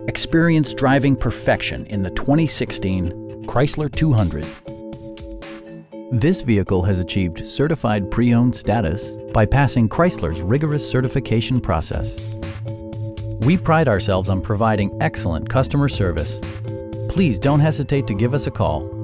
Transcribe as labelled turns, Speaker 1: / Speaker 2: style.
Speaker 1: Experience driving perfection in the 2016 Chrysler 200. This vehicle has achieved certified pre-owned status by passing Chrysler's rigorous certification process. We pride ourselves on providing excellent customer service. Please don't hesitate to give us a call.